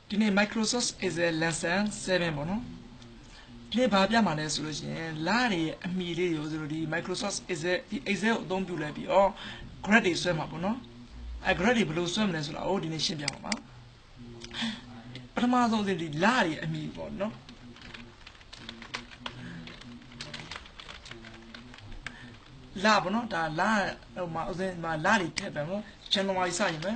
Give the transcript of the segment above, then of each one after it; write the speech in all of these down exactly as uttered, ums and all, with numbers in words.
ဒီနေ့ Microsoft Excel lesson seven ပေါ့နော်ဒီနေ့ဘာပြမှာလဲဆိုလို့ရှိရင်လာတွေအမီလေးတွေကိုဆိုလို့ဒီ Microsoft Excel ဒီ Excel ကိုအသုံးပြုလိုက်ပြီးတော့ graph တွေဆွဲမှာပေါ့နော်အဲ graph တွေဘယ်လိုဆွဲမလဲဆိုတာကိုဒီနေ့ရှင်းပြပါမှာပထမဆုံးဒီလာတွေအမီပေါ့နော်လာပေါ့နော်ဒါလာဟိုမှာဥစဉ်မှာလာတွေထည့်တယ်နော် January စရင်ပဲ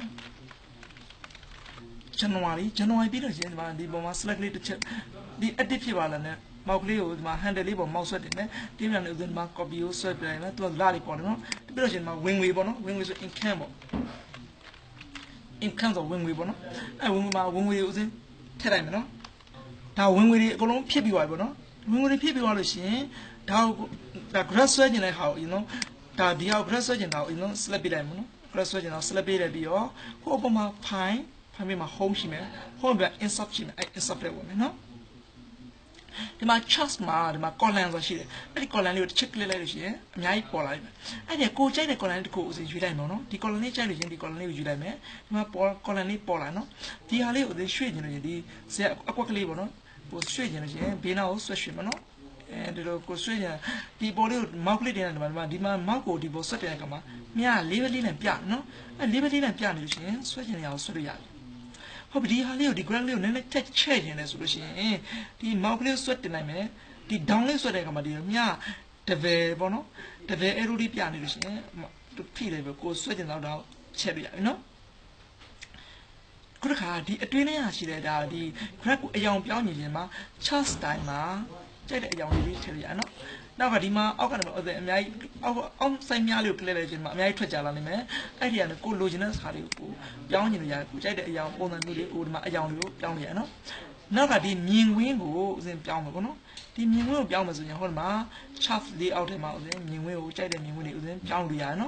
January January ပြီးတော့ရှင်ဒီမှာဒီပုံမှာ select လေးတစ်ချက်ဒီ edit ဖြစ်ပါလားနဲ့မောက်ကလေးကိုဒီမှာ handle လေးပေါ်မောက်ဆွဲတင်မယ်ဒီမှာလည်းဥစဉ်ဒီမှာ copy ကိုဆွဲပြလိုက်မယ်သူကလာတွေပေါ်တယ်နော်ပြီးတော့ရှင်ဒီမှာဝင်ငွေပေါ့နော်ဝင်ငွေဆို income ပေါ့ income ဆိုဝင်ငွေပေါ့နော်အဲဝင်ငွေမှာဝင်ငွေဥစဉ်ထည့်လိုက်မယ်နော်ဒါဝင်ငွေတွေအကုန်လုံးဖြစ်ပြီးသွားပြီပေါ့နော်ဝင်ငွေတွေဖြစ်ပြီးသွားလို့ရှင်ဒါဒါ graph ဆွဲကျင်တဲ့ဟာကို you know ဒါဒီဟာ graph ဆွဲကျင်တာကို you know select ပြလိုက်မယ်နော် graph ဆွဲကျင်တာ select ပြလိုက်ပြီးတော့ဟိုအပေါ်မှာ file ဖိုင်မှာ home ရှိမယ် home က insert ရှိမယ်အဲ insert လေးဝင်မယ်နော်ဒီမှာ chart မှာဒီမှာ column ဆိုရှိတယ်အဲ့ဒီ column လေးကိုတစ်ချက် click လိုက်လို့ရှိရင်အများကြီးပေါ်လာပြီအဲ့ဒီကိုကြိုက်တဲ့ column လေးတစ်ခုကိုယူလိုက်မယ်နော်ဒီ column လေးကြိုက်လို့ရှင်ဒီ column လေးကိုယူလိုက်မယ်ဒီမှာပေါ် column လေးပေါ်လာနော်ဒီဟာလေးကိုရွှေ့နေလို့ရှင်ဒီဇက်အကွက်ကလေးပေါ့နော်ကိုရွှေ့နေလို့ရှင်ဘေးနားကိုဆွဲရွှေ့မယ်နော်အဲဒီလိုကိုဆွေးညာဒီပေါ်လေးကိုမောက်ကလေးတင်တယ်ဒီမှာဒီမှာမောက်ကိုဒီပေါ်ဆွဲတင်တဲ့အခါမှာမြားလေးပဲလေးနဲ့ပြနော်အဲလေးပဲလေးနဲ့ပြနေလို့ရှိရင်ဆွဲကျင်နေအောင်ဆွဲလို့ရတယ်ဟုတ်ပြီဒီဟာလေးကိုဒီ graph လေးကိုနည်းနည်းထက်ချဲ့နေတယ်ဆိုလို့ရှိရင်ဒီမောက်ကလေးဆွဲတင်နိုင်မယ်ဒီ down လေးဆွဲတဲ့အခါမှာဒီမြား double ပေါ့နော် double arrow လေးပြနေလို့ရှိရင်ဖိတယ်ပဲကိုဆွဲကျင်တော့တော့ချဲ့လို့ရတယ်နော်ခုတစ်ခါဒီအတွင်းထဲမှာရှိတဲ့ဒါဒီ graph ကိုအယောင်ပြောင်းနေခြင်းမှာ chart style မှာကြိုက်တဲ့အကြောင်းလေးထည့်လိုက်ရနော်။နောက်ကဒီမှာအောက်ကနေအများကြီးအောက်အောက်ဆိုင်များလေးကိုကလစ်လိုက်ခြင်းမှာအများကြီးထွက်ကြလာနိုင်မယ်။အဲ့ဒီကနေကိုလိုချင်တဲ့စာလေးကိုပြောင်းချင်လို့ရတယ်ကိုကြိုက်တဲ့အကြောင်းပုံစံမျိုးလေးကိုဒီမှာအကြောင်းလေးကိုပြောင်းလိုက်ရနော်။နောက်ကဒီမြင်ကွင်းကိုဥစဉ်ပြောင်းမယ်ပေါ့နော်။ဒီမြင်ကွင်းကိုပြောင်းမယ်ဆိုရင်ဟိုဒီမှာ chart layout ထဲမှာဥစဉ်မြင်ကွင်းကိုကြိုက်တဲ့မြင်ကွင်းလေးဥစဉ်ပြောင်းလို့ရတယ်နော်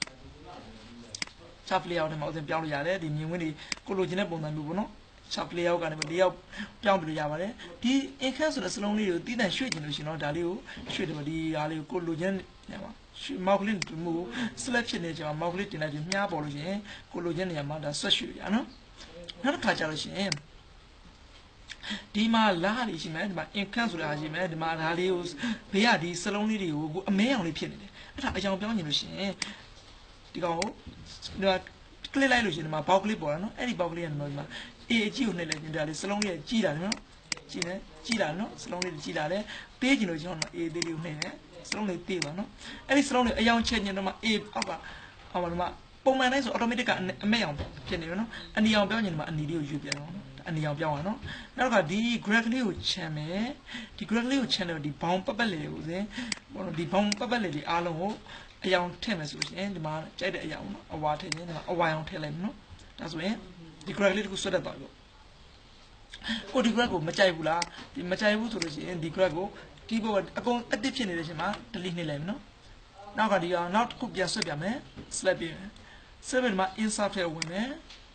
။ chart layout ထဲမှာဥစဉ်ပြောင်းလို့ရတယ်ဒီမြင်ကွင်းလေးကိုလိုချင်တဲ့ပုံစံမျိုးပေါ့နော်။ chart layout ကနေဒီရောက်ပြောင်းပြလို့ရပါတယ်ဒီ income ဆိုတဲ့စလုံးလေးကိုတည်တံ့ရွှေ့ကျင်လို့ရှင်တော့ဒါလေးကိုရွှေ့တယ်ဒီဟာလေးကိုကိုလိုချင်နေမှာမောက်ကလေးတူမှု select ဖြစ်နေကြမှာမောက်ကလေးတင်လိုက်ပြီးမြားပေါ်လို့ရှင်ကိုလိုချင်နေရာမှာဒါဆွတ်ရွှေ့ရနော်နောက်တစ်ခါကျလို့ရှင်ဒီမှာလာလေးရှိမယ်ဒီမှာ income ဆိုတာရှိမယ်ဒီမှာဒါလေးကိုဘေးကဒီစလုံးလေးတွေကိုကိုအမဲအောင်လေးဖြစ်နေတယ်အဲ့ဒါအကြောင်းပြောင်းနေလို့ရှင်ဒီကောင်ကိုဒီမှာ click လိုက်လို့ရှင်ဒီမှာ box လေးပေါ်လာနော်အဲ့ဒီ box လေးကနေတော့ဒီမှာအေးအကြည့်ကိုနှိပ်လိုက်ရင်ဒါလေးစလုံးလေးကြီးတာနော်ကြည့်နေကြီးတာနော်စလုံးလေးကြီးတာလေပေးကြည့်လို့ကျွန်တော်အေးသေးလေးကိုနှိပ်နေစလုံးလေးပေးပါနော်အဲ့ဒီစလုံးလေးအယောင်ချက်ညင်တော့မှအေးအောက်ကအောက်မှာဒီမှာပုံမှန်တိုင်းဆို automatic ကအမဲအောင်ဖြစ်နေပြီနော်အနီအောင်ပြောင်းရင်ဒီမှာအနီလေးကိုယူပြန်တော့အနီအောင်ပြောင်းရနော်နောက်ကဒီ graph လေးကိုချမ်းမယ်ဒီ graph လေးကိုချမ်းတယ်ဒီဘောင်ပတ်ပတ်လေးကိုစဉ်ဘောဒီဘောင်ပတ်ပတ်လေးဒီအားလုံးကိုအယောင်ထည့်မယ်ဆိုရင်ဒီမှာကြိုက်တဲ့အယောင်နော်အဝါထည့်ရင်ဒီမှာအဝါအောင်ထည့်လိုက်မယ်နော်ဒါဆိုရင်ဒီ graph လေးကိုဆွတ်တတ်သွားပြီကိုဒီ graph ကိုမကြိုက်ဘူးလားဒီမကြိုက်ဘူးဆိုလို့ရှိရင်ဒီ graph ကို keyboard အကုန် active ဖြစ်နေတဲ့အချိန်မှာ delete နှိပ်လိုက်မယ်နော်နောက်ကဒီအောင်နောက်တစ်ခုပြန်ဆွတ်ပြမယ် select ပြင်မယ် select ပြင်မှာ insert ထဲဝင်မယ်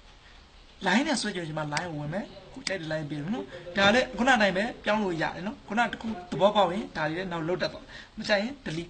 line နဲ့ဆွဲကြည့်လို့ရှိရင် line ဝင်မယ်ကိုကြိုက်တဲ့ line ပြင်မယ်နော်ဒါလည်းခုနတိုင်းပဲပြောင်းလို့ရတယ်နော်ခုနတစ်ခုသဘောပေါက်ရင်ဒါတွေလည်းနောက်လုတ်တတ်သွားမကြိုက်ရင် delete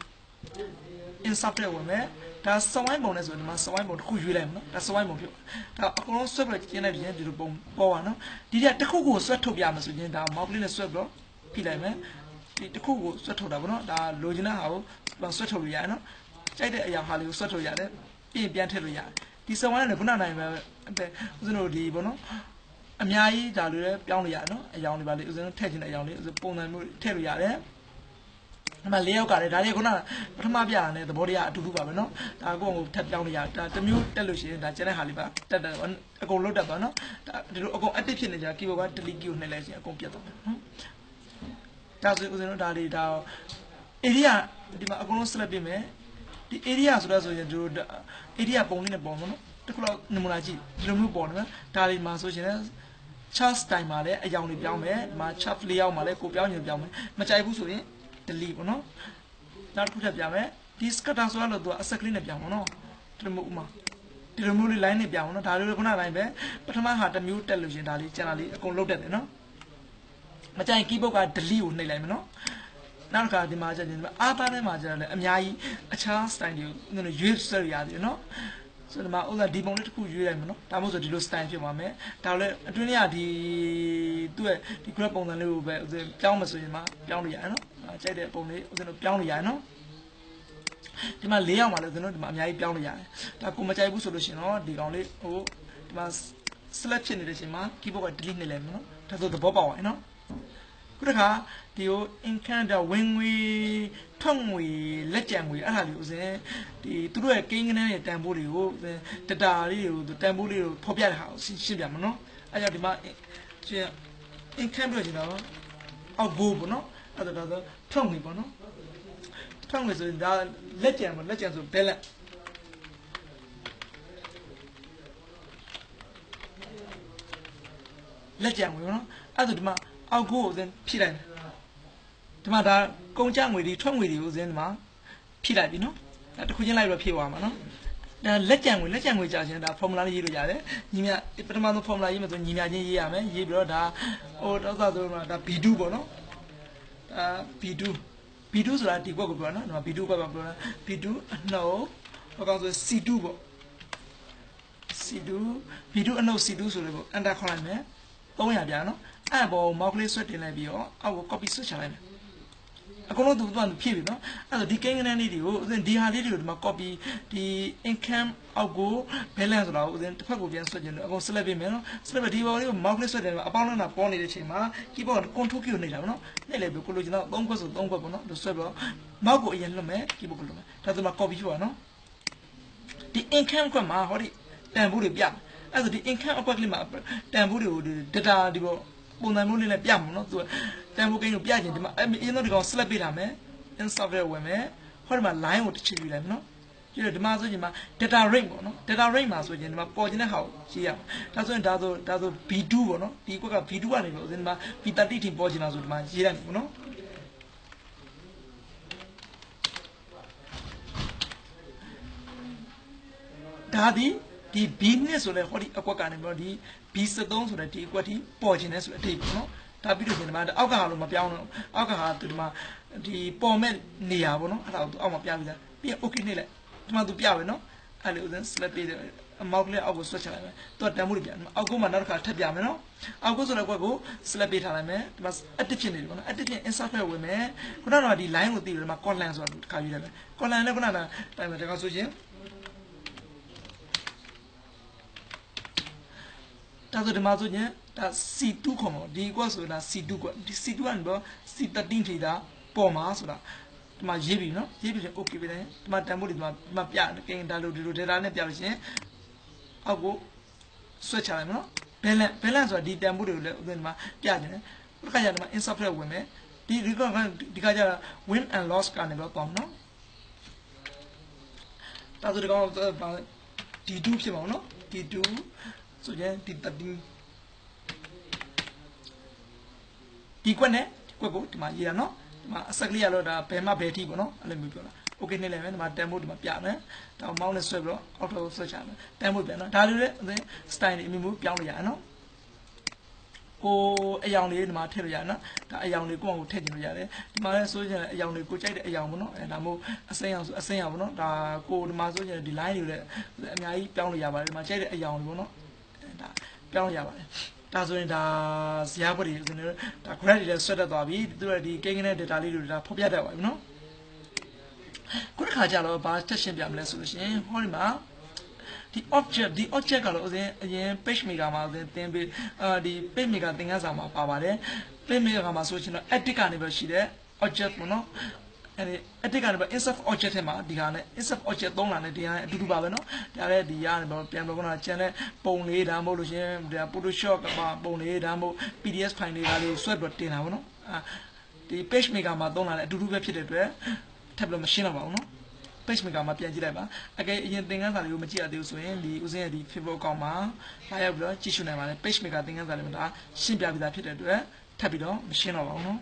insert ထဲဝင်မယ်ဒါစဝိုင်းပုံနဲ့ဆိုဒီမှာစဝိုင်းပုံတစ်ခုရွေးလိုက်မယ်နော်ဒါစဝိုင်းပုံဖြစ်ဒါအကုန်လုံးဆွဲပြီးကျင်းလိုက်ရင်ဒီလိုပုံပေါ်ပါနော်ဒီကတစ်ခုကိုဆွဲထုတ်ပြမယ်ဆိုရင်ဒါမောက်ကလေးနဲ့ဆွဲပြီးတော့ဖိလိုက်မယ်ဒီတစ်ခုကိုဆွဲထုတ်တာပေါ့နော်ဒါလိုချင်တဲ့ဟာကိုဆွဲထုတ်လို့ရတယ်နော်ကြိုက်တဲ့အရာဟာလေးကိုဆွဲထုတ်ရတယ်ပြင်ပြန်ထည့်လို့ရတယ်ဒီစဝိုင်းနဲ့ခုနနိုင်ပဲဦးဇင်းတို့ဒီပေါ့နော်အများကြီးဒါလိုလည်းပြောင်းလို့ရတယ်နော်အယောင်တွေပါလေဦးဇင်းတို့ထည့်ချင်တဲ့အယောင်လေးပုံစံမျိုးထည့်လို့ရတယ်အမလေးယောက်ကလည်းဒါလေးခုနပထမပြရတယ်သဘောတရားအတူတူပါပဲเนาะဒါကိုကိုထပ်ပြောင်းလို့ရဒါတစ်မျိုးတက်လို့ရှိရင်ဒါကျန်တဲ့ဟာလေးပါတက်တယ်အကုန်လုတ်တက်ပါเนาะဒါဒီလိုအကုန် active ဖြစ်နေကြ keyboard က delete key ကိုနှိပ်လိုက်ရင်အကုန်ပြတ်သွားတယ်เนาะဒါဆိုဦးဇင်းတို့ဒါလေးဒါ area ဒီမှာအကုန်လုံး select ပြင်မယ်ဒီ area ဆိုတော့ဆိုရင်တို့ area ပုံလေးနဲ့ပုံပေါ့เนาะတခုလောက်နမူနာကြည့်ဒီလိုမျိုးပေါ်တယ်ဒါလေးမှာဆိုရှင် chart style မှာလည်းအယောင်တွေပြောင်းမယ်ဒီမှာ chart layout မှာလည်းကိုပြောင်းရင်ပြောင်းမယ်မကြိုက်ဘူးဆိုရင်delete ပေါ့နော်နောက်တစ်ခုထပ်ပြမယ်ဒီ scatter ဆိုတော့သူကအဆက်ကလေးနဲ့ပြောင်းပါနော်ဒီလိုမျိုးဥမာဒီလိုမျိုးလေး line နဲ့ပြောင်းပါနော်ဒါလိုခုနတိုင်းပဲပထမဟာတစ်မျိုးတက်လို့ရှင်ဒါလေးကျန်တာလေးအကုန်လုတ်တက်တယ်နော်မကြိုက် keyboard က delete ကိုနှိပ်လိုက်မယ်နော်နောက်တစ်ခါဒီမှာကျရင်ဒီမှာအားသားထဲမှာကျတော့လည်းအများကြီးအခြား style တွေကိုရွေးဆွဲရရတယ်နော်ဆိုတော့ဥစားဒီပုံလေးတစ်ခုရွေးလိုက်မယ်နော်ဒါမှမဟုတ်ဆိုဒီလို style ဖြစ်သွားမယ်ဒါလည်းအတွင်းလေးကဒီသူ့ရဲ့ဒီ graph ပုံစံလေးကိုပဲဥစဉ်ပြောင်းမဆိုရင်မှပြောင်းလို့ရတယ်နော်ကြိုက်တဲ့ပုံလေးဥစဉ်တို့ပြောင်းလို့ရတယ်နော်ဒီမှာ၄ယောက်မှလည်းဥစဉ်တို့ဒီမှာအများကြီးပြောင်းလို့ရတယ်ဒါကိုမကြိုက်ဘူးဆိုလို့ရှိရင်တော့ဒီကောင်လေးဟိုဒီမှာ select ဖြစ်နေတဲ့အချိန်မှာ keyboard က delete နှိပ်လိုက်မယ်နော်ဒါဆိုသဘောပေါက်သွားပြီနော်ခုတစ်ခါဒီကို income da ဝင်ငွေထွက်ငွေလက်ကျန်ငွေအဲ့ဒါလေးဥစဉ်ဒီသူတို့ရဲ့ကိန်းကနန်းရဲ့တန်ဖိုးတွေကို data လေးတွေကိုတန်ဖိုးလေးကိုဖော်ပြတဲ့ဟာကိုရှင်းပြမယ်နော်အဲ့ကြောင့်ဒီမှာ income ပြောချင်တာတော့အောက်ဘိုးပေါ့နော်အဲ့ဒါတော့ထွက်ငွေပေါ့နော်ထွက်ငွေဆိုရင်ဒါလက်ကျန်ပေါ့လက်ကျန်ဆို balance လက်ကျန်ငွေပေါ့နော်အဲ့ဒါဒီမှာအောက်ကိုဥစဉ်ဖြည့်လိုက်ဒီမှာဒါကုန်ကျငွေတွေထွက်ငွေတွေဥစဉ်ဒီမှာဖြည့်လိုက်ပြီနော်ဒါတစ်ခုချင်းလိုက်ပြီးဖြည့်သွားမှာနော်ဒါလက်ကျန်ငွေလက်ကျန်ငွေကြာချင်းဒါ formula လေးရေးလို့ရတယ်ညီမပထမဆုံး formula ရေးမယ်ဆိုညီမချင်းရေးရမယ်ရေးပြီးတော့ဒါဟိုတော့ဆိုတော့ဒါ B 2 ပေါ့နော်ဒါ B 2 B 2ဆိုတာဒီဘက်ကိုပြောနော်ဒီမှာ B 2 ဘက်မှာပြောတာ B 2 အနှုတ်ဟိုကောင်ဆို C 2ပေါ့ C 2 B 2 အနှုတ် C 2ဆိုလို့ပေါ့ enter ခေါက်လိုက်မယ်သုံးရာပြနော်အဲ့ဘောမောက်ကလေးဆွဲတင်လိုက်ပြီးတော့အောက်ကို copy ဆွဲချလိုက်မယ်အကုန်လုံးသူကဖြည့်ပြီနော်အဲ့တော့ဒီကိန်းကနန်းလေးတွေကိုဥစဉ်ဒီဟာလေးတွေကိုဒီမှာ copy ဒီ income အောက်ကို balance ဆိုတာကိုဥစဉ်တစ်ဖက်ကိုပြန်ဆွဲကျင်လို့အကုန် select ပေးမယ်နော် select ပြီးဒီဘောလေးကို mouse လေးဆွဲတင်အပေါင်းလုံးတာပေါ်နေတဲ့အချိန်မှာ keyboard control key ကိုနှိပ်တာပေါ့နော်နှိပ်လိုက်ပြီးကိုလိုချင်တော့သုံးခွက်ဆိုသုံးခွက်ပေါ့နော်ဆွဲပြီးတော့ mouse ကိုအရင်လွှတ်မယ် keyboard ကိုလွှတ်မယ်ဒါဆိုမှ copy ဖြစ်သွားနော်ဒီ income ကွက်မှာဟောဒီတန်ဖိုးတွေပြအဲ့ဆိုဒီ income အကွက်ကလေးမှာတန်ဖိုးတွေကို data ဒီဘောပုံစံမျိုးလေးနဲ့ပြမှာနော်သူတန်ဖိုးကိန်းကိုပြချင်ဒီမှာအရင်တော့ဒီကောင် select ပေးထားမယ် in software ဝင်မယ်ဟောဒီမှာ line ကိုတစ်ချစ်ယူလိုက်မယ်နော်ပြီးတော့ဒီမှာဆိုရင်မှာ data rate ပေါ့နော် data rate မှာဆိုရင်ဒီမှာပေါ်ခြင်းတဲ့ဟာကိုရေးရမှာဒါဆိုရင်ဒါဆိုဒါဆို B 2 ပေါ့နော်ဒီကွက်က B 2 ကနေပြီးတော့ဒီမှာ B သirty ထိပေါ်ခြင်းတာဆိုဒီမှာရေးလိုက်မယ်ပေါ့နော်ဒါဒီဒီ B နှစ်ဆိုလဲဟောဒီအကွက်ကနေပြီးတော့ဒီ B sevenဆိုတဲ့ဒီအကွက်ထိပေါ်ခြင်းနဲ့ဆိုတဲ့အထိပေါ့နော်ဒါပြီးတော့ဒီမှာအောက်ကဟာလို့မပြောင်းတော့အောက်ကဟာဒီမှာဒီပေါ်မဲ့နေရာပေါ့နော်အဲ့ဒါကိုသူအောက်မှာပြပြီးသားပြီးရင် okay နှိပ်လိုက်ဒီမှာသူပြပဲနော်အဲ့လေဥစဉ် select ပေးတယ်အမောက်ကလေးအောက်ကို switch ချလိုက်မယ်သူကတန်မှုတွေပြအောက်ကမှနောက်တစ်ခါထပ်ပြမယ်နော်အောက်ကဆိုတဲ့ကွက်ကို select ပေးထားလိုက်မယ်ဒီမှာ active ဖြစ်နေတယ်ပေါ့နော် active ဖြစ် insert ဖက်ဝင်မယ်ခုနကတော့ဒီ line ကိုသိတယ်ဒီမှာ column ဆိုတာတစ်ခါယူလိုက်မယ် column နဲ့ခုနကတိုင်မယ်ဒါကဆိုရင်ဒါဆိုဒီမှာဆိုရင်ဒါ C 2 ခေါ်မှာဒီကွက်ဆိုတာ C 2 ကွက်ဒီ C 2 ကနေတော့ C thirteen ထိတာပေါ်မှာဆိုတာဒီမှာရေးပြီနော်ရေးပြီဆို okay ပဲတယ်ဒီမှာတန်ဖို့ဒီမှာဒီမှာပြကိန်းဒါလိုဒီလို data နဲ့ပြလို့ရှိရင်အောက်ကို switch ချလိုက်မယ်နော် balance balance ဆိုတာဒီတန်ဖို့တွေကိုလည်းဥပမာပြနေတယ်ဒီခါကျတော့ insert ဖက်ဝင်မယ်ဒီဒီကဒီခါကျတော့ win and loss ကနေတော့ပေါ့နော်ဒါဆိုဒီကောင် D 2 ဖြစ်ပါအောင်နော် D 2ဆိုရင်ဒီ thirteen ဒီကွက်နဲ့ကွက်ကိုဒီမှာရေးရနော်ဒီမှာအဆက်ကလေးရတော့ဒါဘယ်မှဘယ်ထိပေါ့နော်အဲ့လိုမျိုးပြောတာ okay နှိပ်လိုက်မယ်ဒီမှာတန်ဖို့ဒီမှာပြမယ်ဒါမောင်းနဲ့ဆွဲပြီးတော့အောက်ထပ်ကိုဆွဲချမယ်တန်ဖို့ပြန်နော်ဒါလိုလေ style တွေအမျိုးမျိုးပြောင်းလို့ရတယ်နော်ကိုအယောင်လေးဒီမှာထည့်လို့ရတယ်နော်ဒါအယောင်လေးကိုယ့်ကိုထည့်ကျင်လို့ရတယ်ဒီမှာလည်းဆိုရင်အယောင်လေးကိုကြိုက်တဲ့အယောင်ပေါ့နော်အဲဒါမို့အစိမ်းအောင်ဆိုအစိမ်းအောင်ပေါ့နော်ဒါကိုဒီမှာဆိုရင်ဒီ line တွေလည်းအများကြီးပြောင်းလို့ရပါတယ်ဒီမှာကြိုက်တဲ့အယောင်လေးပေါ့နော်ဒါပြောင်းရပါတယ်ဒါဆိုရင်ဒါဇာတ်ပွက်တွေဆိုရင်ဒါ graph တွေလည်းဆွဲတတ်သွားပြီသူတို့ဒီကိန်းကနန်း data လေးတွေဒါဖော်ပြတတ်ပါပြီနော်ခုတစ်ခါကျတော့ဘာတက်ရှင်းပြမလဲဆိုလို့ရှိရင်ဟောဒီမှာဒီ object ဒီ object ကတော့ဥစဉ်အရင် page maker မှာဥစဉ်သင်ပေးအာဒီ page maker သင်ခန်းစာမှာပါပါတယ် page maker မှာဆိုရှင်တော့ edit ကနေပဲရှိတဲ့ object ပေါ့နော်အဲ့ဒီ edit ကနေပဲ insert object ထဲမှာဒီဟာနဲ့ insert object သုံးလာနဲ့ဒီဟာနဲ့အတူတူပါပဲနော်ဒါလည်းဒီဟာနဲ့ပြန်ပြောကတော့ channel ပုံလေးဒါမှမဟုတ်လို့ရှင်ဒါ Photoshop ကပုံလေးဒါမှမဟုတ် P D F file လေးဒါလေးကိုဆွဲပြီးတင်တာပေါ့နော်အာဒီ page maker မှာသုံးလာတဲ့အတူတူပဲဖြစ်တဲ့အတွက်ထပ်ပြီးမရှင်းတော့ပါဘူးနော် page maker မှာပြန်ကြည့်လိုက်ပါအကယ်အရင်သင်ခန်းစာလေးကိုမကြည့်ရသေးဘူးဆိုရင်ဒီဦးစင်းရဲ့ဒီ Facebook account မှာလာရောက်ပြီးတော့ကြည့်ရှုနိုင်ပါတယ် page maker သင်ခန်းစာလေးမှာဒါရှင်းပြပြီးသားဖြစ်တဲ့အတွက်ထပ်ပြီးတော့မရှင်းတော့ပါဘူးနော်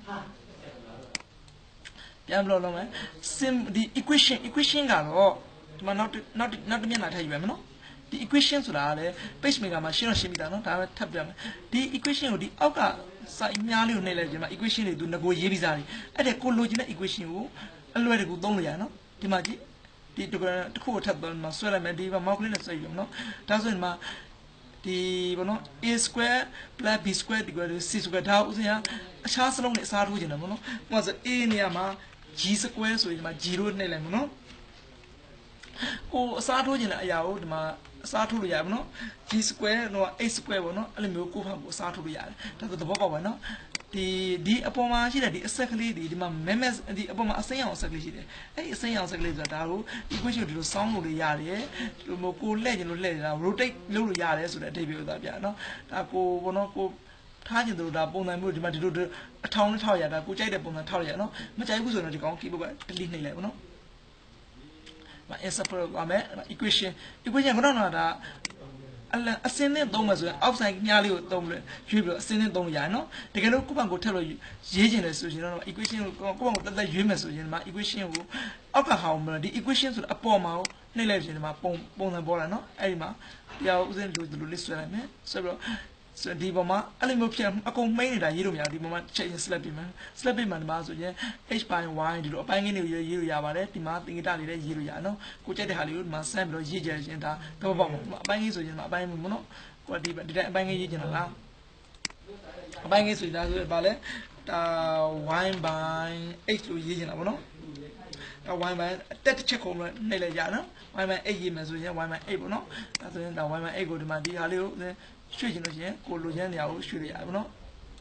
ပြန်ဘလို့လုံးမယ် sim ဒီ equation equation ကတော့ဒီမှာနောက်နောက်နောက်တစ်မျက်နှာထပ်ယူရမယ်နော်ဒီ equation ဆိုတာကလည်း page maker မှာရှင်းတော့ရှင်းပြီးသားနော်ဒါပဲထပ်ပြမယ်ဒီ equation ကိုဒီအောက်ကစာအများလေးကိုနှိပ်လိုက်ကြမှာ equation တွေသူငကိုရေးပြီးသားတယ်အဲ့ဒါကိုလိုချင်တဲ့ equation ကိုအလွယ်တကူသုံးလို့ရတယ်နော်ဒီမှာကြည့်ဒီတခုထပ်တော့မှာဆွဲလိုက်မယ်ဒီမှာ mouse ကလေးနဲ့ဆွဲယူနော်ဒါဆိုရင်မှာဒီဘောနော် a square plus b square equal to c square ဒါဥစဉ်ကအခြားစလုံးနဲ့အစားထိုးခြင်းတယ်ဘောနော်ဟိုဆို a နေရာမှာ g square ဆိုရင်ဒီမှာzeroနှိပ်လိုက်မယ်နော်ကိုအစားထိုးခြင်းတဲ့အရာကိုဒီမှာအစားထိုးလို့ရပါနော် g square တော့ eight square ပေါ့နော်အဲ့လိုမျိုးကိုဖတ်ကိုအစားထိုးလို့ရတယ်ဒါဆိုသဘောပေါက်ပါနော်ဒီဒီအပေါ်မှာရှိတဲ့ဒီအဆက်ကလေးဒီဒီမှာ memes ဒီအပေါ်မှာအစိမ်းအောင်အဆက်ကလေးရှိတယ်အဲ့ဒီအစိမ်းအောင်အဆက်ကလေးဆိုတာဒါကို equation ကိုဒီလိုစောင်းလို့ရတယ်ဒီလိုမျိုးကိုလှည့်ခြင်းလို့လှည့်နေတာ rotate လုပ်လို့ရတယ်ဆိုတဲ့အဓိပ္ပာယ်ကိုသာပြနော်ဒါကိုဘောနော်ကိုထားခြင်းတို့ဒါပုံစံမျိုးဒီမှာဒီလိုအထောင်နဲ့ထောက်ရတာကိုကြိုက်တဲ့ပုံစံထောက်ရနော်မကြိုက်ဘူးဆိုတော့ဒီကောင် keyboard က delete နှိပ်လိုက်ပါနော်မ answer ပါမယ် equation equation ကတော့ဒါအလအစင်းနဲ့သုံးမယ်ဆိုရင် outside ညလေးကိုသုံးလို့ရွေးပြီးတော့အစင်းနဲ့သုံးရရနော်တကယ်လို့ကိုယ့်ဘက်ကိုထပ်လို့ရေးချင်တယ်ဆိုရင်တော့ equation ကိုကိုယ့်ဘက်ကိုတက်တက်ရွေးမယ်ဆိုရင်ဒီမှာ equation ကိုအောက်ကဟာအောင်ဒီ equation ဆိုတာအပေါ်မှာနှိပ်လိုက်ရင်ဒီမှာပုံပုံစံပေါ်လာနော်အဲ့ဒီမှာတရားဥစဉ်လိုလိုလေးဆွဲလိုက်မယ်ဆွဲပြီးတော့ဆိုဒီပေါ်မှာအဲ့လိုမျိုးဖြစ်အကုန်မှိန်းနေတာရေးလို့မရဘူးဒီပေါ်မှာချက်ရင် select ပြင်မယ် select ပြင်မှာဒီမှာဆိုရင် h by y ဒီလိုအပိုင်းငင်းတွေရေးလို့ရပါတယ်ဒီမှာသင်္ကေတလေးလည်းရေးလို့ရနော်ကိုကြိုက်တဲ့ဟာလေးကိုဒီမှာဆန်းပြီးတော့ရေးကြရင်ဒါတော့ပေါ့ပေါ့အပိုင်းငင်းဆိုရင်အပိုင်းမျိုးနော်ကိုဒီဒီတိုင်းအပိုင်းငင်းရေးချင်တာလားအပိုင်းငင်းဆိုရင်ဒါဆိုရင်ဗာလဲဒါ y by h လို့ရေးချင်တာပေါ့နော်ဒါ y by တက်တစ်ချက်ခုံနဲ့နှိပ်လိုက်ရနော် y by eight ရေးမယ်ဆိုရင် y by eight ပေါ့နော်ဒါဆိုရင်ဒါ y by eight ကိုဒီမှာဒီဟာလေးကိုရွှေ့ချင်လို့ရှိရင်ကိုလိုချင်တဲ့နေရာကိုရွှေ့ရရပါတော့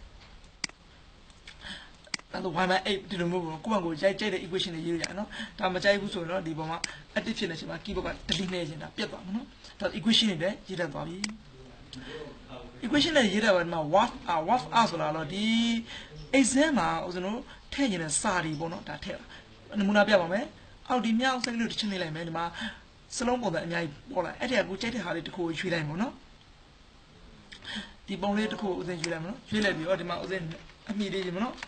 အဲ့တော့ y by eight ဒီလိုမျိုးကိုကိုယ့်ဘက်ကိုရိုက်ကြိုက်တဲ့ equation တွေရေးရရနော်ဒါမကြိုက်ဘူးဆိုတော့ဒီပေါ်မှာ active ဖြစ်နေချိန်မှာ keyboard က delete နေခြင်းဒါပြတ်သွားမှာနော်ဒါ equation တွေလည်းရေးတတ်သွားပြီ equation တွေရေးတတ်ပါဒီမှာ waf r waf r ဆိုတာတော့ဒီ exam မှာဦးဇင်းတို့ထည့်နေတဲ့စာတွေပေါ့နော်ဒါထည့်တာနမူနာပြပါမယ်အောက်ဒီမြောက်စက်ကလေးတစ်ချက်နှိပ်လိုက်မယ်ဒီမှာစလုံးပုံစံအများကြီးပေါ်လာအဲ့ဒီကကိုကြိုက်တဲ့ဟာလေးတစ်ခုရွှေ့လိုက်မှာနော်ဒီပုံလေးတစ်ခုဥစဉ်ရွှေ့လိုက်မနော်ရွှေ့လိုက်ပြီးတော့ဒီမှာဥစဉ်အမိလေးကြီးမနော်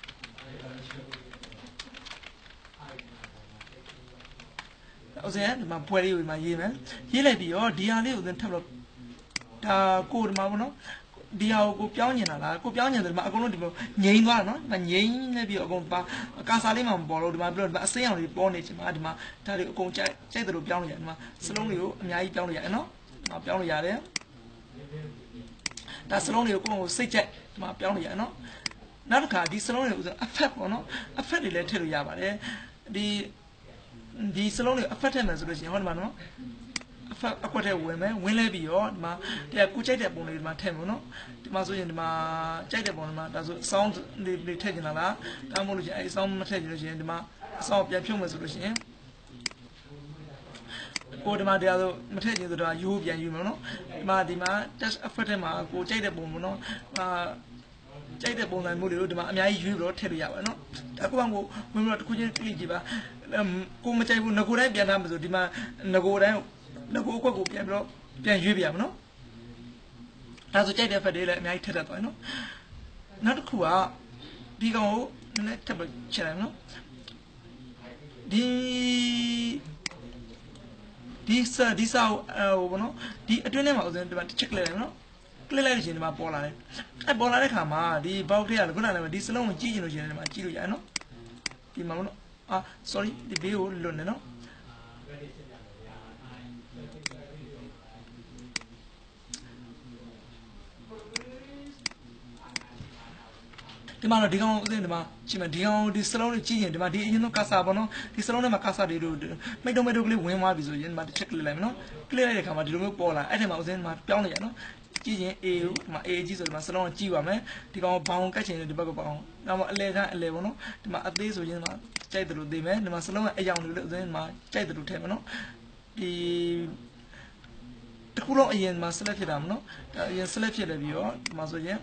ဥစဉ်ဒီမှာပွဲလေးကိုဒီမှာရေးမယ်ရေးလိုက်ပြီးတော့ဒီဟာလေးဥစဉ်ထပ်လို့ဒါကိုဒီမှာမနော်ဒီဟာကိုပြောင်းညင်တာလားကိုပြောင်းညင်တယ်ဒီမှာအကုန်လုံးဒီလိုငြိမ်းသွားတာနော်ဒီမှာငြိမ်းနေပြီးတော့အကုန်ပါကာစာလေးမှမပေါ်လို့ဒီမှာပြီးတော့ဒီမှာအစိမ်းအောင်လေးပေါ်နေချင်မှာဒီမှာဒါတွေအကုန်ကြိုက်ကြိုက်တယ်လို့ပြောင်းလို့ရတယ်ဒီမှာစလုံးလေးကိုအများကြီးပြောင်းလို့ရတယ်နော်ဒီမှာပြောင်းလို့ရတယ်ဒါစလုံးတွေကိုကိုယ့်ကိုစိတ်ကြိုက်ဒီမှာပြောင်းလို့ရနော်နောက်တစ်ခါဒီစလုံးတွေကို effect ပေါ့နော် effect တွေလည်းထည့်လို့ရပါတယ်ဒီဒီစလုံးတွေ effect ထည့်မယ်ဆိုလို့ရှိရင်ဟောဒီမှာနော် effect အကွက်ထဲဝင်မယ်ဝင်လဲပြီးတော့ဒီမှာတရားကိုကြိုက်တဲ့ပုံလေးဒီမှာထည့်မယ်နော်ဒီမှာဆိုရင်ဒီမှာကြိုက်တဲ့ပုံဒီမှာဒါဆို sound လေးလေးထည့်ချင်တာလားဒါမှမဟုတ်လို့ရှိရင်အဲ sound မထည့်ချင်လို့ရှိရင်ဒီမှာ sound ပြန်ဖြုတ်မယ်ဆိုလို့ရှိရင်ကိုဒီမှာတရားဆိုမထည့်ချင်ဆိုတော့ရိုးပြန်ယူမယ်နော်ဒီမှာဒီမှာ test effect ထဲမှာကိုကြိုက်တဲ့ပုံပေါ့နော်အာကြိုက်တဲ့ပုံစံမျိုးတွေကိုဒီမှာအများကြီးရွေးပြီးတော့ထည့်လို့ရပါတယ်နော်ဒါကိုကကိုဝင်ပြီးတော့တစ်ခုချင်း click ကြည့်ပါကိုမကြိုက်ဘူးငကိုတိုင်းပြန်ထားမှာဆိုဒီမှာငကိုတိုင်းငကိုအကွက်ကိုပြန်ပြီးတော့ပြန်ရွေးပြရမယ်နော်ဒါဆိုကြိုက်တဲ့ effect တွေလည်းအများကြီးထည့်တတ်သွားတယ်နော်နောက်တစ်ခုကဒီကောင်ကိုနည်းနည်းထပ်ပြီးချက်လိုက်နော်ဒီဒီစာဒီစာဟိုဘောနော်ဒီအတွင်းထဲမှာဥစဉ်ဒီမှာတစ်ချက်ကလေးလိုက်နော်ကလစ်လိုက်လို့ရှိရင်ဒီမှာပေါ်လာတယ်အဲပေါ်လာတဲ့ခါမှာဒီဘောက်ထဲကခုနကလည်းဒီစလုံးကိုကြည့်ချင်လို့ရှိရင်ဒီမှာကြည့်လို့ရတယ်နော်ဒီမှာနော်အာ sorry ဒီဘေးကိုလွတ်နေနော်ဒီမှာတော့ဒီကောင်ဥစဉ်ဒီမှာကြည့်မယ်ဒီကောင်ဒီစလုံးလေးကြည့်ရင်ဒီမှာဒီအရင်ဆုံးကာစာပေါ့နော်ဒီစလုံးထဲမှာကာစာတွေတို့မိတ်တုံးမိတ်တုံးကလေးဝင်သွားပြီဆိုရင်ဒီမှာတစ်ချက်ကလစ်လိုက်မယ်နော်ကလစ်လိုက်တဲ့ခါမှာဒီလိုမျိုးပေါ်လာအဲ့ထဲမှာဥစဉ်ဒီမှာပြောင်းနေရနော်ကြည့်ရင် A ကိုဒီမှာ A ကြီးဆိုဒီမှာစလုံးကိုကြည့်ပါမယ်ဒီကောင်ဘောင်ကတ်ချင်ဒီဘက်ကဘောင်နောက်မှအလဲကအလဲပေါ့နော်ဒီမှာအသေးဆိုရင်ဒီမှာကြိုက်တယ်လို့သိမယ်ဒီမှာစလုံးကအယောင်တွေလို့ဥစဉ်ဒီမှာကြိုက်တယ်လို့ထည့်မယ်နော်ဒီတစ်ခုလုံးအရင်မှာ select ဖြစ်တာမနော်ဒါအရင် select ဖြစ်တယ်ပြီးတော့ဒီမှာဆိုရင်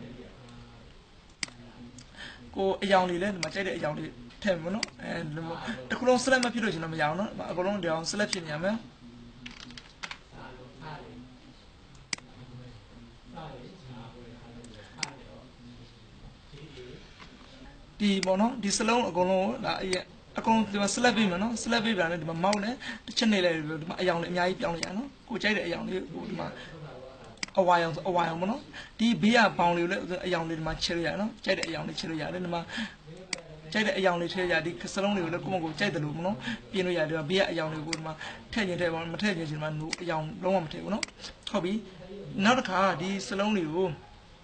ကိုအယောင်လေးလဲဒီမှာကြိုက်တဲ့အယောင်လေးထည့်မယ်နော်အဲဒီတစ်ခုလုံး select မဖြစ်လို့ရှင်တော့မရအောင်နော်အကုန်လုံးဒီအောင် select ဖြစ်နေရမယ်ဒီပေါ့နော်ဒီစလုံးအကုန်လုံးဒါအရင်အကုန်ဒီမှာ select ပေးမယ်နော် select ပေးပြတယ်ဒီမှာ mouse နဲ့တစ်ချက်နေလိုက်ပြီးဒီမှာအယောင်လေးအများကြီးပြောင်းလိုက်ရနော်ကိုကြိုက်တဲ့အယောင်လေးကိုဒီမှာအဝါရောင်အဝါရောင်ပေါ့နော်ဒီဘေးကဘောင်လေးကိုလည်းအယောင်လေးဒီမှာချက်လို့ရနော်ကြိုက်တဲ့အယောင်လေးချက်လို့ရတယ်ဒီမှာကြိုက်တဲ့အယောင်လေးထည့်ရဒီစလုံးလေးကိုလည်းကိုယ့်ကိုကြိုက်တယ်လို့ပေါ့နော်ပြင်လို့ရတယ်ဘေးကအယောင်လေးကိုဒီမှာထည့်ရင်ထည့်ပါမထည့်ရင်ဒီမှာနိုးအယောင်လုံးဝမထည့်ဘူးနော်ဟုတ်ပြီနောက်တစ်ခါဒီစလုံးလေးကို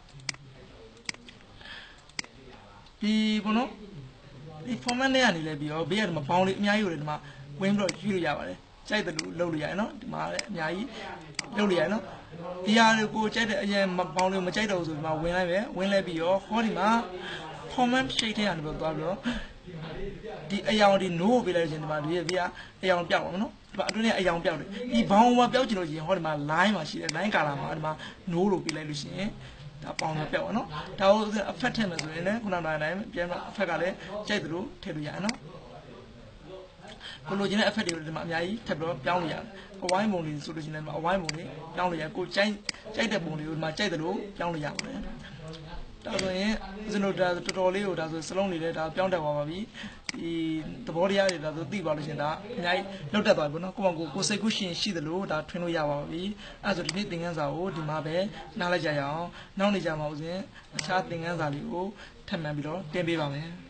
ဒီပေါ့နော်ဒီ format နဲ့ကနေလဲပြီးတော့ဘေးကဒီမှာဘောင်းလေးအများကြီးကိုလည်းဒီမှာဝင်ပြီးတော့ယူလို့ရပါတယ်ကြိုက်တယ်လို့လုပ်လို့ရတယ်နော်ဒီမှာလည်းအများကြီးလုပ်လို့ရတယ်နော်ဒီဟာကိုကြိုက်တဲ့အရင်ဘောင်းလေးမကြိုက်တော့ဘူးဆိုဒီမှာဝင်လိုက်ပဲဝင်လိုက်ပြီးတော့ဟောဒီမှာ format shape ထဲကနေပြီးတော့သွားပြီးတော့ဒီအယောင်ဒီ no ကိုပေးလိုက်ခြင်းဒီမှာဒီဘေးကအယောင်ပြောက်ပါမနော်ဒီမှာအတွင်းထဲအယောင်ပြောက်တယ်ဒီဘောင်းမှာပြောက်ချင်လို့ရှိရင်ဟောဒီမှာ line မှာရှိတယ် line color မှာဒီမှာ no လို့ပေးလိုက်လို့ရှိရင်ဒါပေါင်းတော့ပြောက်ရနော်ဒါကို effect ထည့်မယ်ဆိုရင်လည်းခုနကတိုင်းပြန်တော့ effect ကလည်းကြိုက်သလိုထည့်လို့ရတယ်နော်ကိုလိုချင်တဲ့ effect တွေကိုဒီမှာအများကြီးထပ်ပြီးတော့ပြောင်းလို့ရတယ်အဝိုင်းပုံလေးဆိုလို့ရှိရင်လည်းအဝိုင်းပုံလေးပြောင်းလို့ရကိုကြိုက်ကြိုက်တဲ့ပုံတွေကိုဒီမှာကြိုက်သလိုပြောင်းလို့ရပါတယ်ဒါဆိုရင်စနိုဒါတော်တော်လေးကိုဒါဆိုစလုံးလေးလည်းဒါပြောင်းတက်သွားပါပြီဒီသဘောတရားတွေဒါဆိုသိပါလို့ရှင်ဒါအများကြီးလောက်တက်သွားပြီနော်ကိုယ့်ဘကိုကိုစိတ်ကူးရှင်ရှိသလိုဒါထွင်လို့ရပါပြီအဲဆိုဒီနေ့သင်ခန်းစာကိုဒီမှာပဲနားလိုက်ကြရအောင်နောက်နေကြမှာဦးစဉ်အခြားသင်ခန်းစာလေးကိုထပ်မံပြီးတော့တင်ပေးပါမယ်